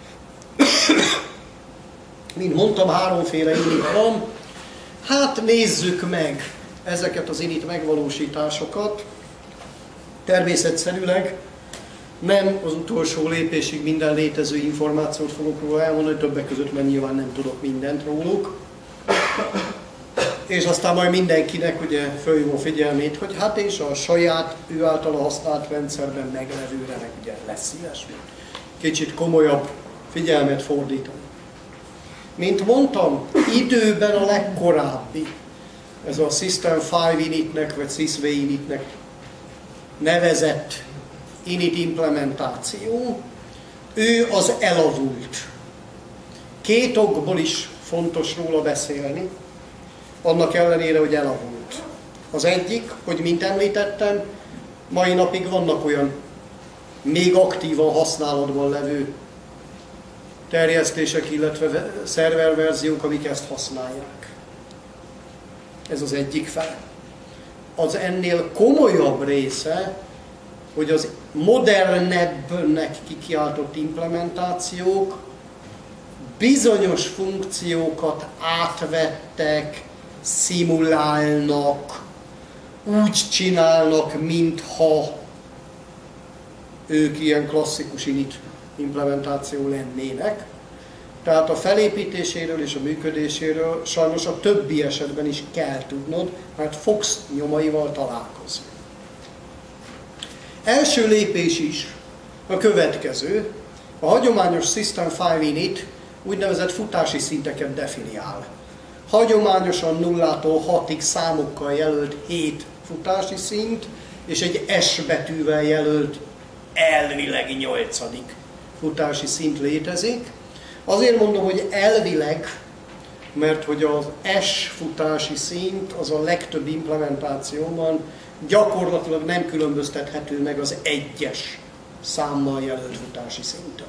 mint mondtam, 3-féle init van. Hát nézzük meg ezeket az init megvalósításokat. Természetszerűleg nem az utolsó lépésig minden létező információt fogok róla elmondani, többek között, mert nyilván nem tudok mindent róluk. és aztán majd mindenkinek ugye fölhívom a figyelmét, hogy hát és a saját, ő általa használt rendszerben meglevőre meg ugye lesz ilyesmi. Kicsit komolyabb figyelmet fordítani. Mint mondtam, időben a legkorábbi, ez a System 5 Initnek, vagy SysV Initnek nevezett init implementáció, ő az elavult. Két okból is fontos róla beszélni, annak ellenére, hogy elavult. Az egyik, hogy mint említettem, mai napig vannak olyan még aktívan használatban levő terjesztések, illetve szerververziók, amik ezt használják. Ez az egyik fele. Az ennél komolyabb része, hogy az modernebbnek kikiáltott implementációk bizonyos funkciókat átvettek, szimulálnak, úgy csinálnak, mintha ők ilyen klasszikus init implementáció lennének. Tehát a felépítéséről és a működéséről sajnos a többi esetben is kell tudnod, mert fogsz nyomaival találkozni. Első lépés is a következő. A hagyományos System 5 Init úgynevezett futási szinteket definiál. Hagyományosan 0-tól 6-ig számokkal jelölt 7 futási szint, és egy S betűvel jelölt elvileg 8. futási szint létezik. Azért mondom, hogy elvileg, mert hogy az S futási szint az a legtöbb implementációban gyakorlatilag nem különböztethető meg az 1-es számmal jelölt futási szinttől.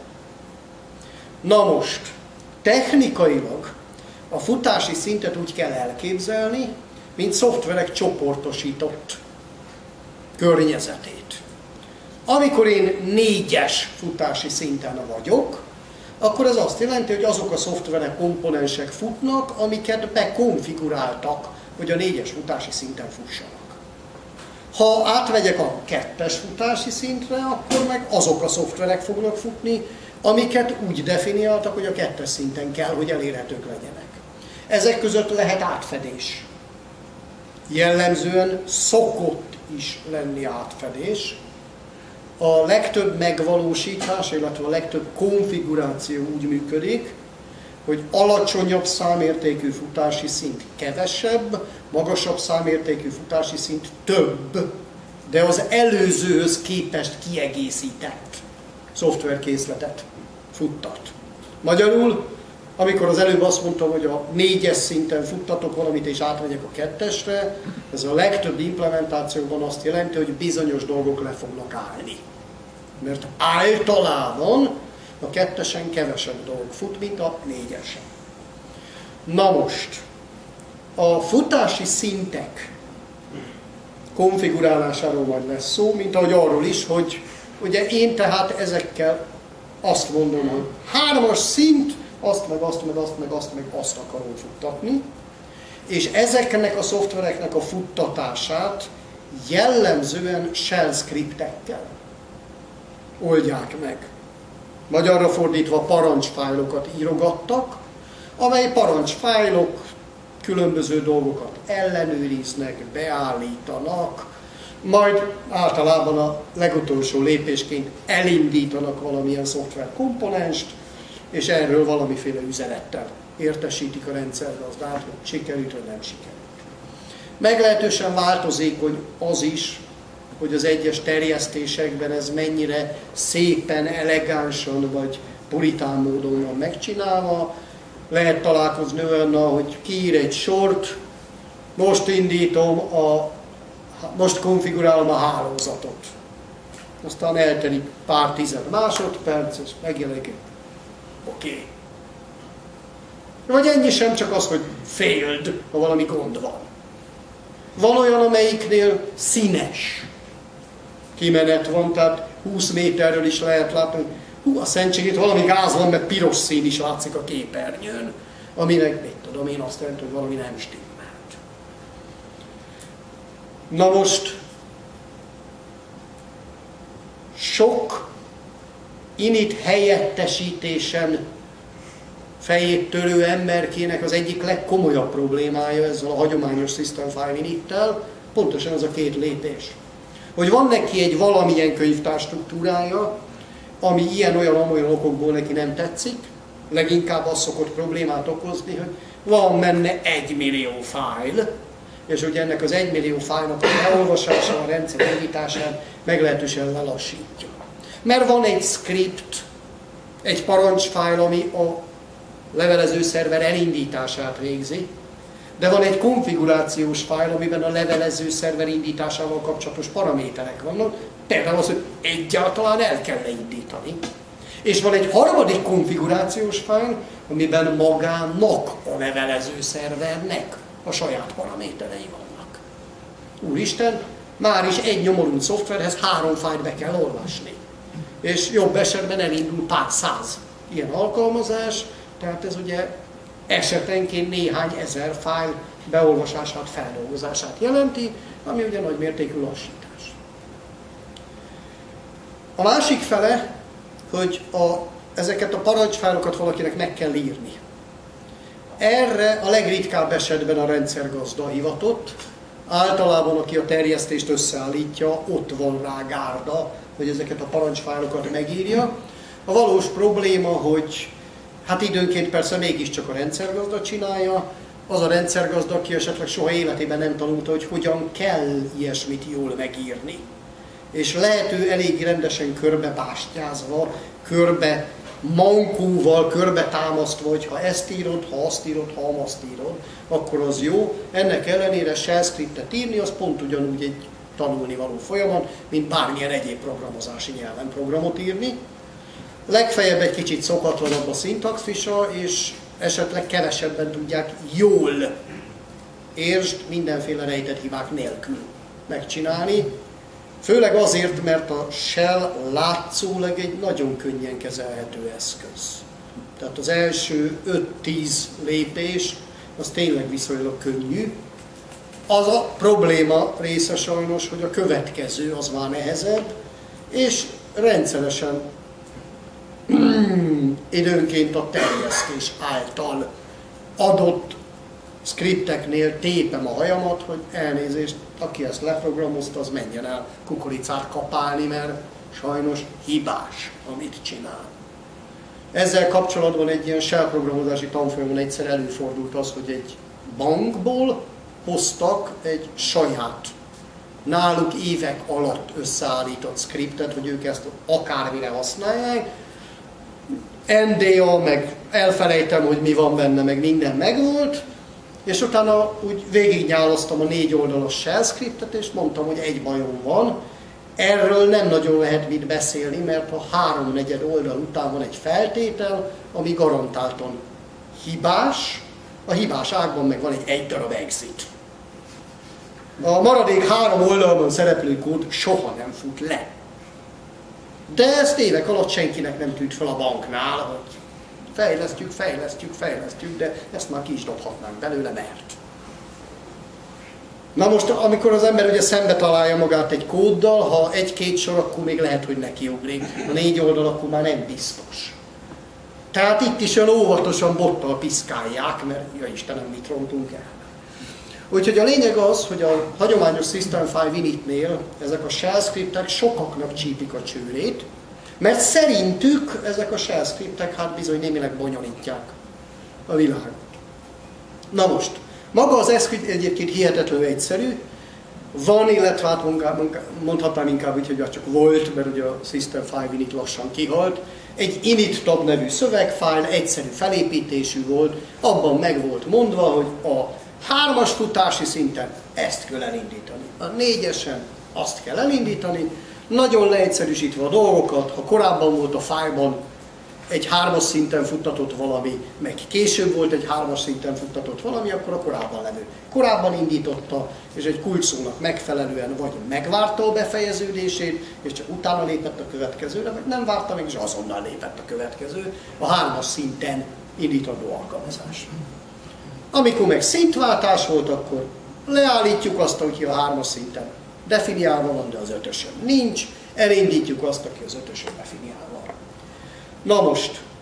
Na most, technikailag a futási szintet úgy kell elképzelni, mint szoftverek csoportosított környezetét. Amikor én 4-es futási szinten vagyok, akkor ez azt jelenti, hogy azok a szoftverek, komponensek futnak, amiket bekonfiguráltak, hogy a 4-es futási szinten fussanak. Ha átvegyek a 2-es futási szintre, akkor meg azok a szoftverek fognak futni, amiket úgy definiáltak, hogy a 2-es szinten kell, hogy elérhetők legyenek. Ezek között lehet átfedés. Jellemzően szokott is lenni átfedés. A legtöbb megvalósítás, illetve a legtöbb konfiguráció úgy működik, hogy alacsonyabb számértékű futási szint kevesebb, magasabb számértékű futási szint több, de az előzőhöz képest kiegészített szoftverkészletet futtat. Magyarul, amikor az előbb azt mondtam, hogy a 4-es szinten futtatok valamit és átvegyek a 2-esre, ez a legtöbb implementációban azt jelenti, hogy bizonyos dolgok le fognak állni. Mert általában a 2-esen kevesebb dolog fut, mint a 4-esen. Na most, a futási szintek konfigurálásáról majd lesz szó, mint ahogy arról is, hogy ugye én tehát ezekkel azt mondom, hogy 3-as szint, azt meg azt, meg azt, meg azt, meg azt akarom futtatni, és ezeknek a szoftvereknek a futtatását jellemzően shell scriptekkel oldják meg. Magyarra fordítva parancsfájlokat írogattak, amely parancsfájlok különböző dolgokat ellenőriznek, beállítanak, majd általában a legutolsó lépésként elindítanak valamilyen szoftverkomponenst, és erről valamiféle üzenettel értesítik a rendszergazdát, hogy sikerült vagy nem sikerült. Meglehetősen változékony az is, hogy az egyes terjesztésekben ez mennyire szépen, elegánsan vagy puritán módon van megcsinálva. Lehet találkozni olyannal, hogy kiír egy sort, most indítom, most konfigurálom a hálózatot. Aztán eltelik pár tized másodperc, és megjelenik. Oké. Vagy ennyi sem, csak az, hogy failed, ha valami gond van. Van olyan, amelyiknél színes kimenet van, tehát 20 méterről is lehet látni, hogy a szentségét valami gáz van, mert piros szín is látszik a képernyőn, aminek, mit tudom én, azt jelenti, hogy valami nem stimmelt. Na most, sok init helyettesítésen fejét törő emberkének az egyik legkomolyabb problémája ezzel a hagyományos System 5 Init-tel, pontosan az a két lépés. Hogy van neki egy valamilyen könyvtár struktúrája, ami ilyen-olyan okokból neki nem tetszik, leginkább az szokott problémát okozni, hogy van benne 1 millió fájl, és ugye ennek az 1 millió fájlnak a beolvasása, a rendszer indítását meglehetősen lelassítja. Mert van egy script, egy parancsfájl, ami a levelező szerver elindítását végzi, de van egy konfigurációs fájl, amiben a levelező szerver indításával kapcsolatos paraméterek vannak, például az, hogy egyáltalán el kell leindítani. És van egy harmadik konfigurációs fájl, amiben magának a levelező szervernek a saját paraméterei vannak. Úristen, már is egy nyomorult szoftverhez 3 fájlt be kell olvasni. És jobb esetben elindul pár száz ilyen alkalmazás, tehát ez ugye esetenként néhány ezer fájl beolvasását, feldolgozását jelenti, ami ugye nagymértékű lassítás. A másik fele, hogy ezeket a parancsfájlokat valakinek meg kell írni. Erre a legritkább esetben a rendszergazda hivatott, általában aki a terjesztést összeállítja, ott van rá gárda, hogy ezeket a parancsfájlokat megírja. A valós probléma, hogy hát időnként persze mégiscsak a rendszergazda csinálja, az a rendszergazda, aki esetleg soha életében nem tanulta, hogy hogyan kell ilyesmit jól megírni. És lehető elég rendesen körbebástyázva, körbe mankóval, körbe támasztva, hogy ha ezt írod, ha azt írod, ha azt írod, akkor az jó. Ennek ellenére shell scriptet írni, az pont ugyanúgy egy tanulnivaló folyamat, mint bármilyen egyéb programozási nyelven programot írni. Legfeljebb egy kicsit szokatlanabb a szintaxisa, és esetleg kevesebben tudják jól, értsd, mindenféle rejtett hibák nélkül megcsinálni. Főleg azért, mert a shell látszólag egy nagyon könnyen kezelhető eszköz. Tehát az első 5-10 lépés, az tényleg viszonylag könnyű. Az a probléma része sajnos, hogy a következő az már nehezebb, és rendszeresen időnként a terjesztés által adott skripteknél tépem a hajamat, hogy elnézést, aki ezt leprogramozta, az menjen el kukoricát kapálni, mert sajnos hibás, amit csinál. Ezzel kapcsolatban egy ilyen shell programozási tanfolyamon egyszer előfordult az, hogy egy bankból hoztak egy saját, náluk évek alatt összeállított skriptet, hogy ők ezt akármire használják. NDA, meg elfelejtem, hogy mi van benne, meg minden megvolt, és utána úgy végignyáloztam a 4 oldalas shell scriptet, és mondtam, hogy egy bajom van. Erről nem nagyon lehet mit beszélni, mert a 3/4 oldal után van egy feltétel, ami garantáltan hibás, a hibás ágban meg van egy darab exit. A maradék 3 oldalban szereplő kód soha nem fut le. De ezt évek alatt senkinek nem tűnt fel a banknál, hogy fejlesztjük, de ezt már ki is dobhatnánk belőle, mert. Na most, amikor az ember ugye szembe találja magát egy kóddal, ha 1-2 sor, akkor még lehet, hogy nekiugrik. A 4 oldal, akkor már nem biztos. Tehát itt is olyan óvatosan bottal piszkálják, mert ja Istenem, mit rontunk el. Úgyhogy a lényeg az, hogy a hagyományos System 5 Initnél ezek a shell scriptek sokaknak csípik a csőrét, mert szerintük ezek a shell scriptek hát bizony némileg bonyolítják a világot. Na most, maga az eszköz egyébként hihetetlenül egyszerű, van, illetve hát mondhatnám inkább úgy, hogy csak volt, mert ugye a System 5 Init lassan kihalt. Egy init tab nevű szövegfájl, egyszerű felépítésű volt, abban meg volt mondva, hogy a 3-as futási szinten ezt kell elindítani, a 4-esen azt kell elindítani, nagyon leegyszerűsítve a dolgokat, ha korábban volt a fájlban egy 3-as szinten futtatott valami, meg később volt egy 3-as szinten futtatott valami, akkor a korábban levő korábban indította, és egy kulcsszónak megfelelően vagy megvárta a befejeződését, és csak utána lépett a következőre, vagy nem várta meg, és azonnal lépett a következő, a 3-as szinten indítandó alkalmazás. Amikor meg szintváltás volt, akkor leállítjuk azt, aki a 3-as szinten definiálva van, de az 5-ösön nincs, elindítjuk azt, aki az 5-ösön definiálva van. Na most,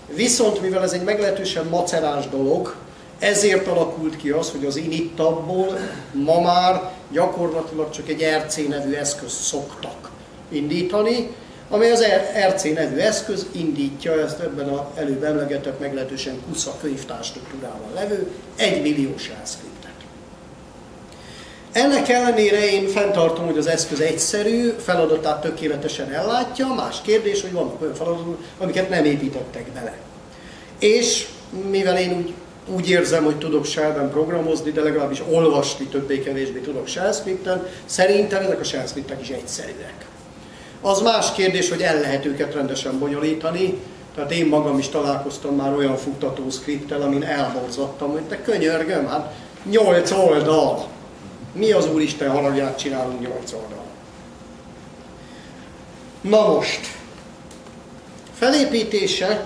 Viszont mivel ez egy meglehetősen macerás dolog, ezért alakult ki az, hogy az init tabból ma már gyakorlatilag csak egy RC nevű eszközt szoktak indítani, amely az RC nevű eszköz indítja ezt ebben az előbb emlegetett meglehetősen kusza könyvtár struktúrával levő 1 millió shell scriptet. Ennek ellenére én fenntartom, hogy az eszköz egyszerű, feladatát tökéletesen ellátja, más kérdés, hogy vannak olyan feladatok, amiket nem építettek bele. És mivel én úgy érzem, hogy tudok shellben programozni, de legalábbis olvasni többé-kevésbé tudok shell scripten, szerintem ezek a shell scriptek is egyszerűek. Az más kérdés, hogy el lehet őket rendesen bonyolítani, tehát én magam is találkoztam már olyan futtató scripttel, amin elborzadtam, hogy te könyörgöm, hát 8 oldal! Mi az Úristen haragját csinálunk 8 oldal? Na most, felépítése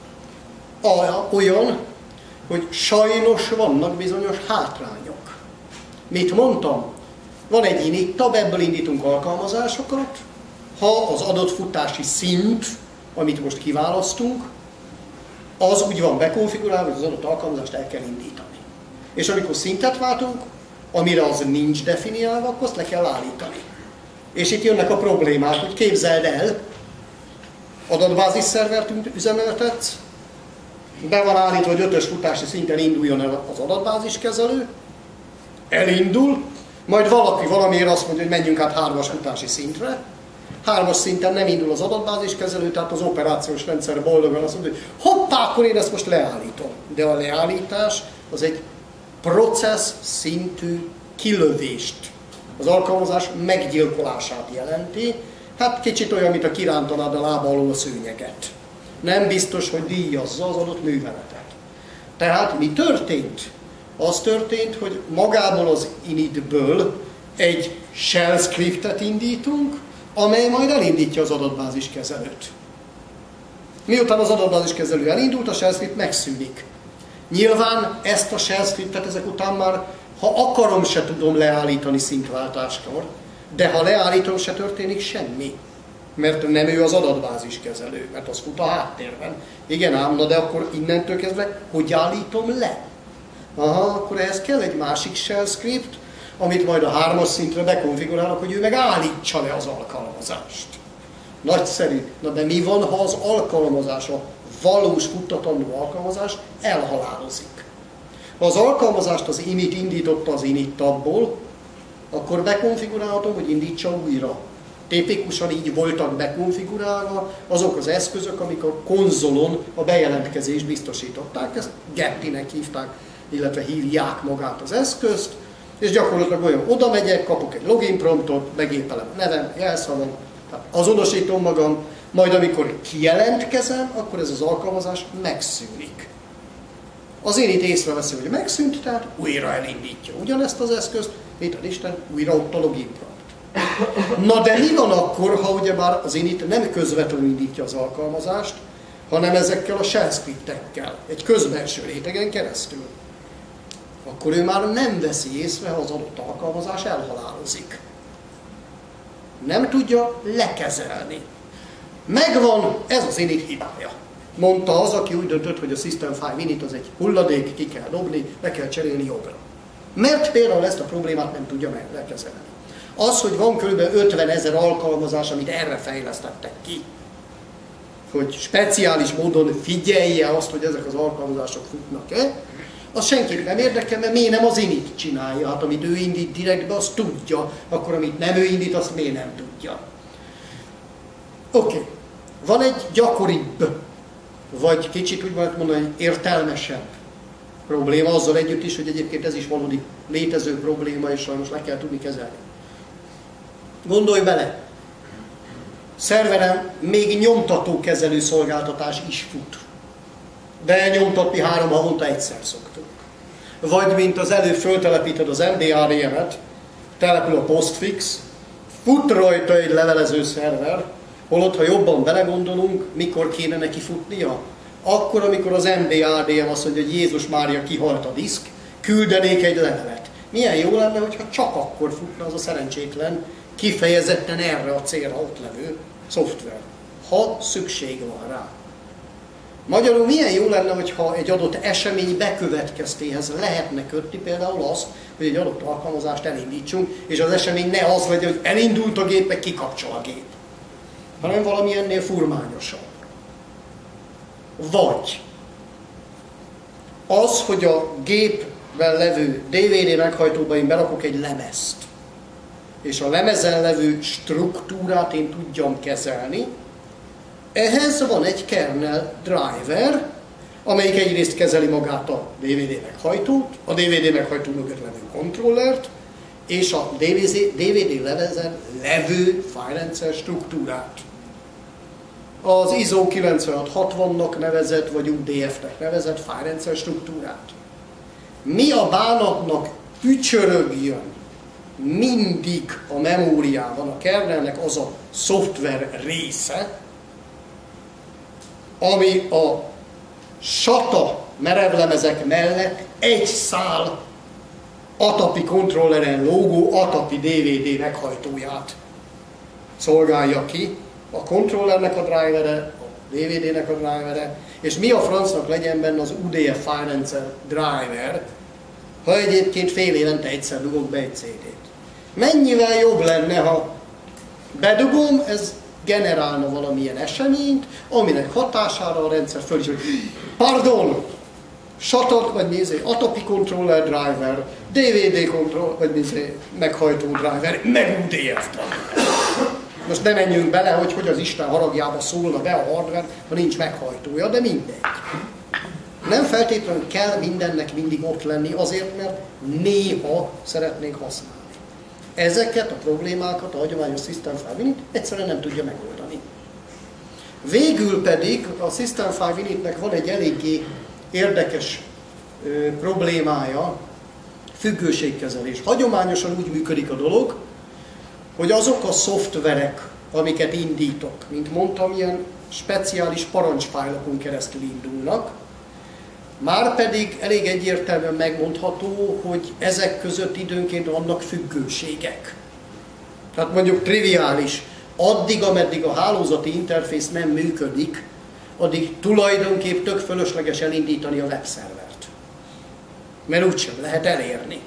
olyan, hogy sajnos vannak bizonyos hátrányok. Mit mondtam? Van egy init tab, ebből indítunk alkalmazásokat, ha az adott futási szint, amit most kiválasztunk, az úgy van bekonfigurálva, hogy az adott alkalmazást el kell indítani. És amikor szintet váltunk, amire az nincs definiálva, akkor azt le kell állítani. És itt jönnek a problémák, hogy képzeld el, adatbázis szervert üzemeltetsz, be van állítva, hogy 5-ös futási szinten induljon el az adatbáziskezelő, elindul, majd valaki valamiért azt mondja, hogy menjünk át 3-as futási szintre, 3-as szinten nem indul az adatbáziskezelő, tehát az operációs rendszer boldogan azt mondja, hogy hoppá, akkor én ezt most leállítom. De a leállítás az egy processz szintű kilövést, az alkalmazás meggyilkolását jelenti. Hát kicsit olyan, mint a kirántanád a lába alól a szőnyeget. Nem biztos, hogy díjazza az adott műveletet. Tehát mi történt? Az történt, hogy magából az initből egy shell scriptet indítunk, amely majd elindítja az adatbáziskezelőt. Miután az adatbáziskezelő elindult, a shell script megszűnik. Nyilván ezt a shell scriptet ezek után már, ha akarom, se tudom leállítani szintváltáskor, de ha leállítom, se történik semmi. Mert nem ő az adatbáziskezelő, mert az fut a háttérben. Igen ám, na de akkor innentől kezdve, hogy állítom le? Aha, akkor ehhez kell egy másik shell script, amit majd a 3-as szintre bekonfigurálok, hogy ő meg állítsa le az alkalmazást. Nagyszerű. Na de mi van, ha az alkalmazás, a valós futtatandó alkalmazás elhalálozik? Ha az alkalmazást az init indította az init tabból, akkor bekonfigurálhatom, hogy indítsa újra. Tipikusan így voltak bekonfigurálva azok az eszközök, amik a konzolon a bejelentkezést biztosították. Ezt getty-nek hívták, illetve hívják magát az eszközt, és gyakorlatilag olyan, oda megyek, kapok egy login promptot, begépelem a nevem, jelszavam, azonosítom magam, majd amikor kijelentkezem, akkor ez az alkalmazás megszűnik. Az init észreveszi, hogy megszűnt, tehát újra elindítja ugyanezt az eszközt, mit Isten, újra ott a login prompt. Na de mi van akkor, ha ugyebár az init nem közvetlenül indítja az alkalmazást, hanem ezekkel a shell scriptekkel, egy közbenső rétegen keresztül? Akkor ő már nem veszi észre, ha az adott alkalmazás elhalálozik. Nem tudja lekezelni. Megvan, ez az init hibája. Mondta az, aki úgy döntött, hogy a System 5 init az egy hulladék, ki kell dobni, le kell cserélni jobbra. Mert például ezt a problémát nem tudja lekezelni. Az, hogy van kb. 50 000 alkalmazás, amit erre fejlesztettek ki, hogy speciális módon figyelje azt, hogy ezek az alkalmazások futnak-e, az senkit nem érdekel, mert miért nem az init csinálja? Hát amit ő indít direktbe, azt tudja, akkor amit nem ő indít, azt miért nem tudja? Oké. Van egy gyakoribb, vagy kicsit úgy lehet mondani, értelmesebb probléma, azzal együtt is, hogy egyébként ez is valódi létező probléma, és sajnos le kell tudni kezelni. Gondolj bele, szerveren még nyomtatókezelő szolgáltatás is fut. De nyomtatni 3 havonta egyszer szoktunk. Vagy mint az előbb föltelepíted az MDRM-et, települ a postfix, fut rajta egy levelező szerver, holott, ha jobban belegondolunk, mikor kéne neki futnia? Akkor, amikor az MDRDM azt mondja, hogy Jézus Mária, kihalt a diszk, küldenék egy levelet. Milyen jó lenne, hogyha csak akkor futna az a szerencsétlen, kifejezetten erre a célra ott levő szoftver, ha szükség van rá. Magyarul milyen jó lenne, hogyha egy adott esemény bekövetkeztéhez lehetne kötni például azt, hogy egy adott alkalmazást elindítsunk, és az esemény ne az legyen, hogy elindult a gép, meg kikapcsol a gép, hanem valami ennél furmányosabb. Vagy az, hogy a gépben levő DVD meghajtóba én berakok egy lemezt, és a lemezen levő struktúrát én tudjam kezelni, ehhez van egy kernel driver, amelyik egyrészt kezeli magát a DVD meghajtót, a DVD meghajtó mögött levő kontrollert, és a DVD lemezen levő fájlrendszer struktúrát. Az ISO 9660-nak nevezett, vagy UDF-nek nevezett fájlrendszer struktúrát. Mi a bánatnak ücsörögjön mindig a memóriában, a kernelnek az a szoftver része, ami a SATA merevlemezek mellett egy szál ATAPI kontrolleren lógó ATAPI DVD meghajtóját szolgálja ki, a kontrollernek a drivere, a DVD-nek a drivere, és mi a francnak legyen benne az UDF fájlrendszer driver, ha egyébként fél évente egyszer dugok be egy CD-t. Mennyivel jobb lenne, ha bedugom, ez generálna valamilyen eseményt, aminek hatására a rendszer föl is, hogy pardon, SATA, vagy nézzé, ATAPI controller driver, DVD controller, vagy nézzé, meghajtó driver, meg UDF driver. Most ne menjünk bele, hogy az Isten haragjába szólna be a hardware, ha nincs meghajtója, de mindegy. Nem feltétlenül kell mindennek mindig ott lenni, azért, mert néha szeretnénk használni. Ezeket a problémákat a hagyományos System 5 Init egyszerűen nem tudja megoldani. Végül pedig a System 5 Initnek van egy eléggé érdekes problémája, függőségkezelés. Hagyományosan úgy működik a dolog, hogy azok a szoftverek, amiket indítok, mint mondtam, ilyen speciális parancsfájlokon keresztül indulnak, márpedig elég egyértelműen megmondható, hogy ezek között időnként vannak függőségek. Tehát mondjuk triviális, addig, ameddig a hálózati interfész nem működik, addig tulajdonképp tök fölösleges elindítani a webszervert. Mert úgysem lehet elérni.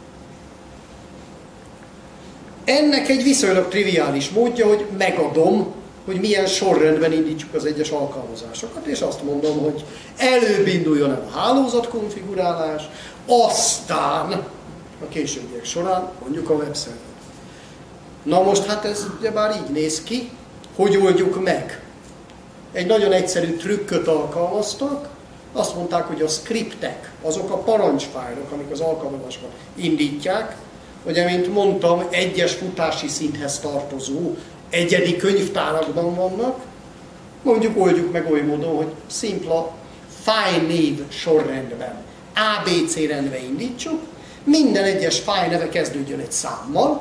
Ennek egy viszonylag triviális módja, hogy megadom, hogy milyen sorrendben indítsuk az egyes alkalmazásokat, és azt mondom, hogy előbb induljon el a hálózatkonfigurálás, aztán a későbbiek során mondjuk a webszerver. Na most hát ez ugyebár így néz ki, hogy oldjuk meg. Egy nagyon egyszerű trükköt alkalmaztak, azt mondták, hogy a scriptek, azok a parancsfájlok, amik az alkalmazásokat indítják, ugye, mint mondtam, egyes futási szinthez tartozó egyedi könyvtárakban vannak, mondjuk oldjuk meg oly módon, hogy szimpla fájlnév sorrendben, ABC rendben indítsuk, minden egyes fájlneve kezdődjön egy számmal,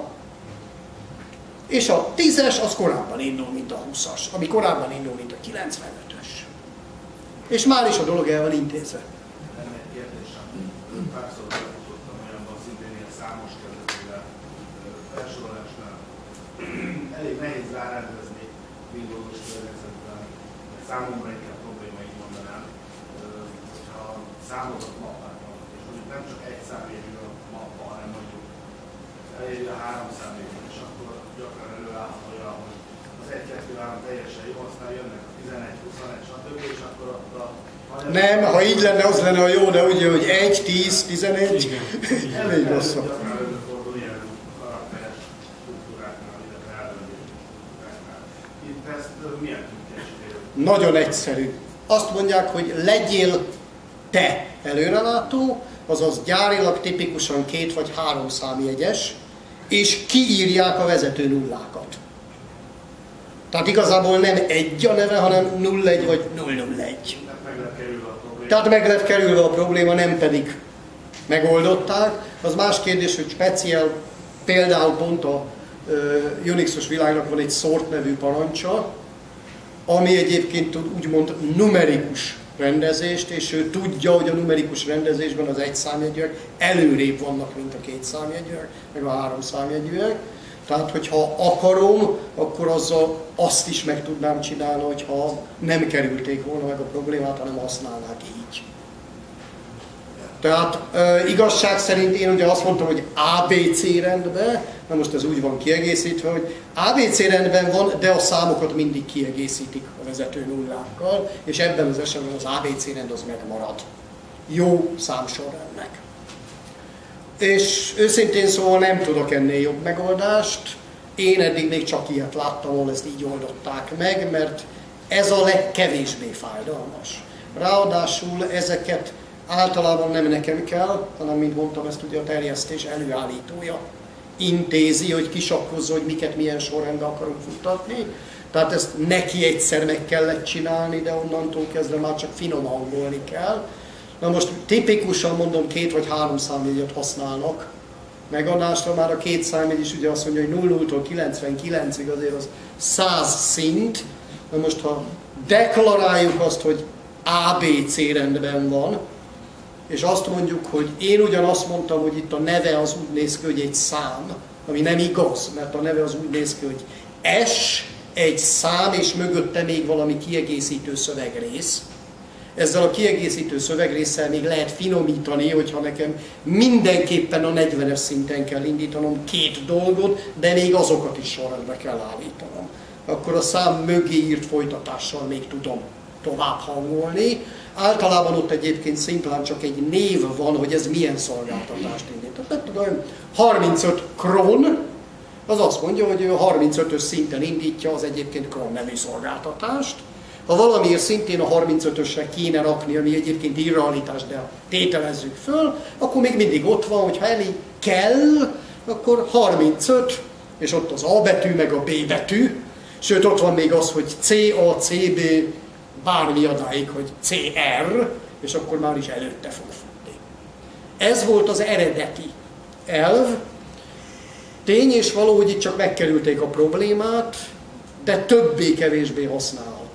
és a 10-es az korábban indul, mint a 20-as, ami korábban indul, mint a 95-ös. És már is a dolog el van intézve. Lenne egy kérdésem. Párszor befutottam olyanban szintén ilyen számos kezdetővel felsorolásnál. Elég nehéz rárendezni Windows-os környezetben. Számomra inkább probléma, így mondanám, hogyha számokat mappálnak, és mondjuk nem csak egy számjegyű a mappa, hanem mondjuk eléri a 3 számjegyű, és akkor gyakran előállhat olyan, hogy az 1-2-3 teljesen jó, aztán jönnek a 11, 21, stb. És akkor a nem, ha így lenne, az lenne a jó, de ugye, hogy 1, 10, 11, elég rosszabb. Gyakran előfordul ilyen karakteres struktúráknál, illetve ellenőrzésnál. Itt ezt milyen tudják? Nagyon egyszerű. Azt mondják, hogy legyél te előrelátó, azaz gyárilag tipikusan 2 vagy 3 számjegyes, és kiírják a vezető nullákat. Tehát igazából nem 1 a neve, hanem 01 vagy 001. Tehát meg lett kerülve a probléma, nem pedig megoldották. Az más kérdés, hogy speciál, például pont a Unixos világnak van egy sort nevű parancsa, ami egyébként úgymond numerikus rendezést, és ő tudja, hogy a numerikus rendezésben az 1 számjegyűek előrébb vannak, mint a 2 számjegyűek, meg a 3 számjegyűek. Tehát, hogyha akarom, akkor azzal azt is meg tudnám csinálni, hogyha nem kerülték volna meg a problémát, hanem használnák így. Tehát igazság szerint én ugye azt mondtam, hogy ABC rendben, na most ez úgy van kiegészítve, hogy ABC rendben van, de a számokat mindig kiegészítik a vezető nullákkal, és ebben az esetben az ABC rend az megmarad. Jó számsorrendnek. És őszintén szóval nem tudok ennél jobb megoldást. Én eddig még csak ilyet láttam, ahol ezt így oldották meg, mert ez a legkevésbé fájdalmas. Ráadásul ezeket általában nem nekem kell, hanem, mint mondtam, ezt ugye a terjesztés előállítója intézi, hogy kisakkozza, hogy miket milyen sorrendben akarunk futtatni. Tehát ezt neki egyszer meg kellett csinálni, de onnantól kezdve már csak finom hangolni kell. Na most tipikusan mondom 2 vagy 3 számjegyet használnak megadásra, már a 2 számjegy is ugye azt mondja, hogy 0-tól 99-ig azért az 100 szint. Na most ha deklaráljuk azt, hogy ABC rendben van, és azt mondjuk, hogy én ugyanazt mondtam, hogy itt a neve az úgy néz ki, hogy egy szám, ami nem igaz, mert a neve az úgy néz ki, hogy S, egy szám, és mögötte még valami kiegészítő szövegrész. Ezzel a kiegészítő szövegrésszel még lehet finomítani, hogyha nekem mindenképpen a 40-es szinten kell indítanom 2 dolgot, de még azokat is sorrendbe kell állítanom. Akkor a szám mögé írt folytatással még tudom tovább hangolni. Általában ott egyébként szimplán csak egy név van, hogy ez milyen szolgáltatást indít. Tehát tudom, 35 kron, az azt mondja, hogy ő a 35-ös szinten indítja az egyébként kron nevű szolgáltatást. Ha valamiért szintén a 35-ösre kéne rakni, ami egyébként irrealitás, de tételezzük föl, akkor még mindig ott van, hogy ha elég kell, akkor 35, és ott az A betű, meg a B betű, sőt ott van még az, hogy CA, CB, bármi adáig, hogy CR, és akkor már is előtte fog futni. Ez volt az eredeti elv. Tény és való, hogy itt csak megkerülték a problémát, de többé-kevésbé használható.